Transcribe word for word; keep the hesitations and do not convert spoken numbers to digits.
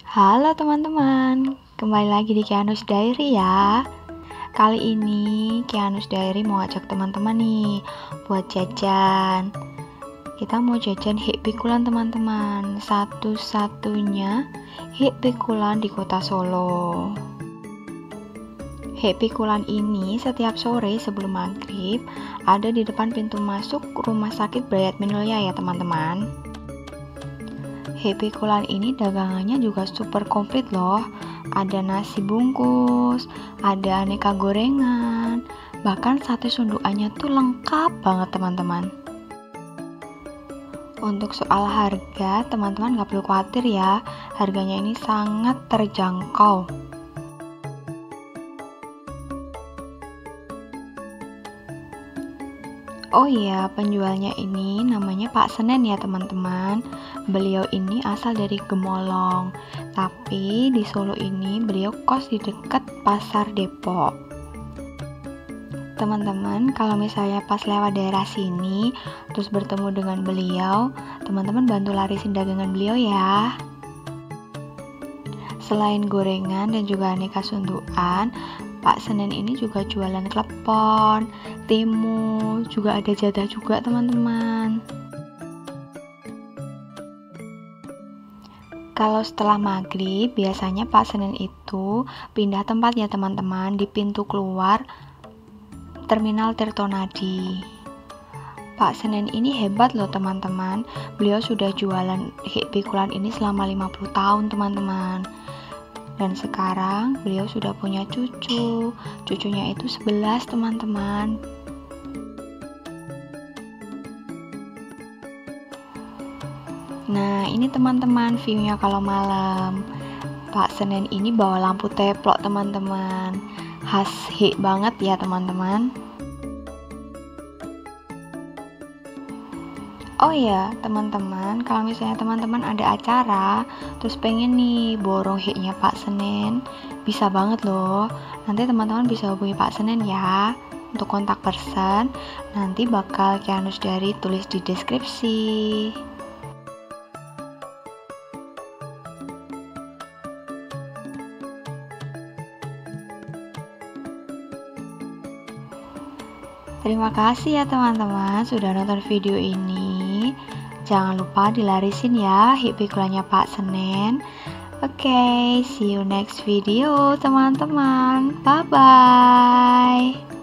Halo teman-teman, kembali lagi di Kianus Diary ya. Kali ini Kianus Diary mau ajak teman-teman nih buat jajan. Kita mau jajan hik pikulan teman-teman, satu-satunya hik pikulan di kota Solo. Hik pikulan ini setiap sore sebelum maghrib ada di depan pintu masuk Rumah Sakit Brayat Minulya ya teman-teman. Hik pikulan ini dagangannya juga super komplit loh. Ada nasi bungkus, ada aneka gorengan, bahkan sate sundukannya tuh lengkap banget teman-teman. Untuk soal harga, teman-teman gak perlu khawatir ya, harganya ini sangat terjangkau. Oh iya, penjualnya ini namanya Pak Senen ya teman-teman. Beliau ini asal dari Gemolong, tapi di Solo ini beliau kos di dekat Pasar Depok. Teman-teman, kalau misalnya pas lewat daerah sini, terus bertemu dengan beliau, teman-teman bantu larisin dagangan beliau ya. Selain gorengan dan juga aneka sundukan, Pak Senen ini juga jualan klepon, timun, juga ada jadah juga teman-teman. Kalau setelah maghrib, biasanya Pak Senen itu pindah tempat ya teman-teman, di pintu keluar Terminal Tirtonadi. Pak Senen ini hebat loh teman-teman, beliau sudah jualan hik pikulan ini selama lima puluh tahun teman-teman. Dan sekarang beliau sudah punya cucu, cucunya itu sebelas teman-teman. Nah ini teman-teman view-nya kalau malam. Pak Senen ini bawa lampu teplok teman-teman, khas hik banget ya teman-teman. Oh ya teman-teman, kalau misalnya teman-teman ada acara terus pengen nih borong hiknya Pak Senen, bisa banget loh. Nanti teman-teman bisa hubungi Pak Senen ya untuk kontak person. Nanti bakal Kianus Diary tulis di deskripsi. Terima kasih ya teman-teman sudah nonton video ini. Jangan lupa dilarisin ya hik pikulannya Pak Senen. Oke, okay, see you next video teman-teman. Bye bye.